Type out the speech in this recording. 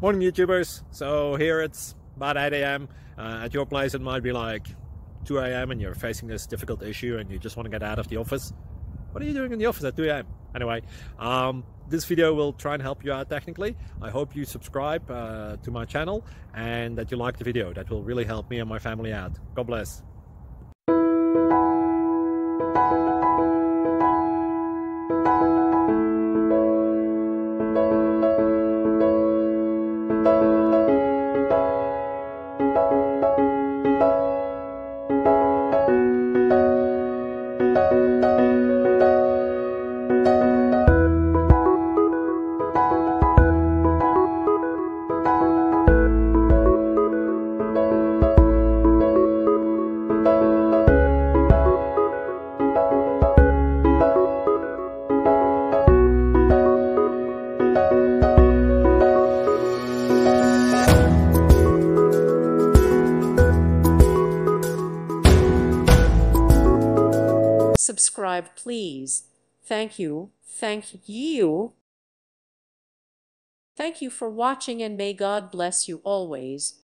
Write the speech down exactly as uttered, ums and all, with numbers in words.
Morning YouTubers. So here it's about eight A M Uh, at your place it might be like two A M and you're facing this difficult issue and you just want to get out of the office. What are you doing in the office at two A M? Anyway, um, this video will try and help you out technically. I hope you subscribe uh, to my channel and that you like the video. That will really help me and my family out. God bless. Subscribe, please. Thank you. Thank you. Thank you for watching, and may God bless you always.